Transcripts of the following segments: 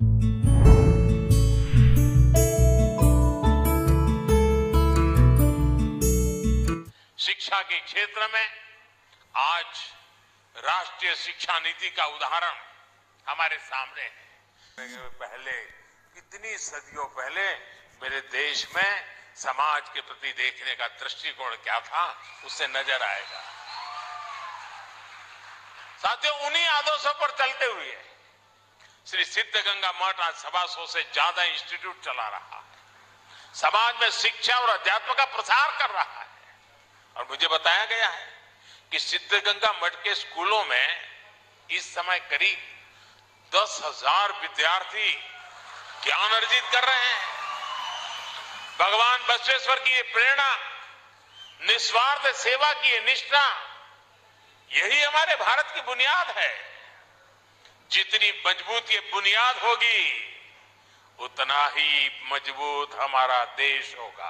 शिक्षा के क्षेत्र में आज राष्ट्रीय शिक्षा नीति का उदाहरण हमारे सामने है। पहले कितनी सदियों पहले मेरे देश में समाज के प्रति देखने का दृष्टिकोण क्या था, उससे नजर आएगा। साथियों, उन्हीं आदर्शों पर चलते हुए श्री सिद्धगंगा मठ आज 125 से ज्यादा इंस्टीट्यूट चला रहा है, समाज में शिक्षा और अध्यात्म का प्रसार कर रहा है। और मुझे बताया गया है कि सिद्धगंगा मठ के स्कूलों में इस समय करीब 10,000 विद्यार्थी ज्ञान अर्जित कर रहे हैं। भगवान बसवेश्वर की ये प्रेरणा, निस्वार्थ सेवा की ये निष्ठा, यही हमारे भारत की बुनियाद है। जितनी मजबूत ये बुनियाद होगी, उतना ही मजबूत हमारा देश होगा।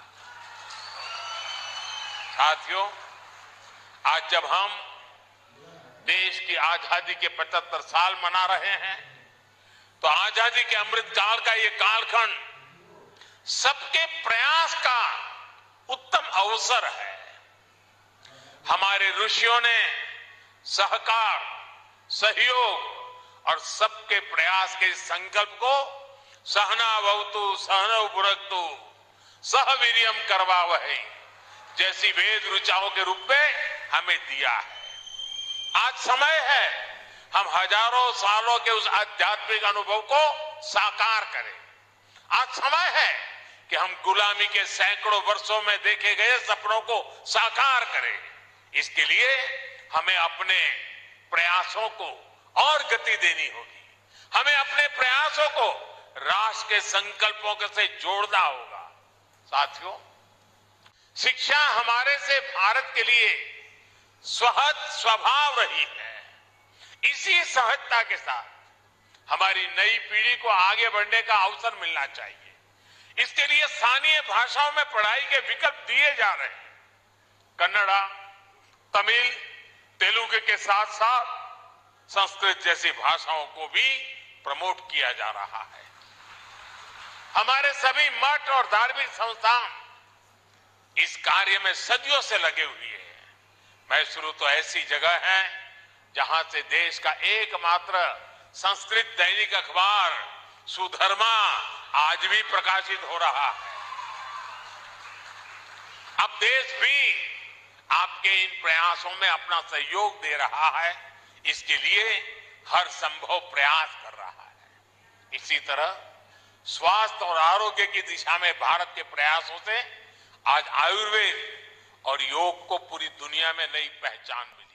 साथियों, आज जब हम देश की आजादी के 75 साल मना रहे हैं, तो आजादी के अमृत काल का ये कालखंड सबके प्रयास का उत्तम अवसर है। हमारे ऋषियों ने सहकार, सहयोग और सबके प्रयास के संकल्प को सहना भवतु सहनौ भुनक्तु सह वीर्यम करवावहै जैसी वेद ऋचाओं के रूप में हमें दिया है। आज समय है हम हजारों सालों के उस आध्यात्मिक अनुभव को साकार करें। आज समय है कि हम गुलामी के सैकड़ों वर्षों में देखे गए सपनों को साकार करें। इसके लिए हमें अपने प्रयासों को और गति देनी होगी। हमें अपने प्रयासों को राष्ट्र के संकल्पों से जोड़ना होगा। साथियों, शिक्षा हमारे से भारत के लिए सहज स्वभाव रही है। इसी सहजता के साथ हमारी नई पीढ़ी को आगे बढ़ने का अवसर मिलना चाहिए। इसके लिए स्थानीय भाषाओं में पढ़ाई के विकल्प दिए जा रहे हैं। कन्नड़ा, तमिल, तेलुगु के साथ साथ संस्कृत जैसी भाषाओं को भी प्रमोट किया जा रहा है। हमारे सभी मठ और धार्मिक संस्थान इस कार्य में सदियों से लगे हुए हैं। मैसूरू तो ऐसी जगह है जहां से देश का एकमात्र संस्कृत दैनिक अखबार सुधर्मा आज भी प्रकाशित हो रहा है। अब देश भी आपके इन प्रयासों में अपना सहयोग दे रहा है। इसके लिए हर संभव प्रयास कर रहा है। इसी तरह स्वास्थ्य और आरोग्य की दिशा में भारत के प्रयासों से आज आयुर्वेद और योग को पूरी दुनिया में नई पहचान मिली।